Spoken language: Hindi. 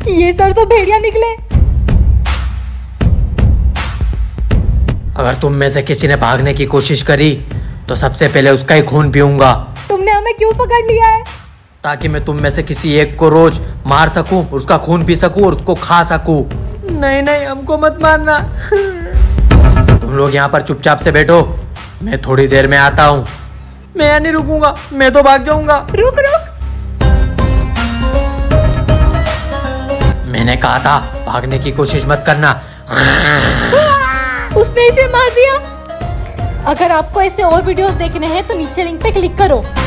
ये सर तो भेड़िया निकले। अगर तुम में से किसी ने भागने की कोशिश करी तो सबसे पहले उसका ही खून पीऊंगा। तुमने हमें क्यों पकड़ लिया है? ताकि मैं तुम में से किसी एक को रोज मार सकूं, उसका खून पी सकूं और उसको खा सकूं। नहीं नहीं, हमको मत मारना। तुम लोग यहाँ पर चुपचाप से बैठो, मैं थोड़ी देर में आता हूँ। मैं यहाँ नहीं रुकूंगा, मैं तो भाग जाऊंगा। रुक रुक। मैंने कहा था भागने की कोशिश मत करना। उसने इसे मार दिया। अगर आपको ऐसे और वीडियोस देखने हैं तो नीचे लिंक पे क्लिक करो।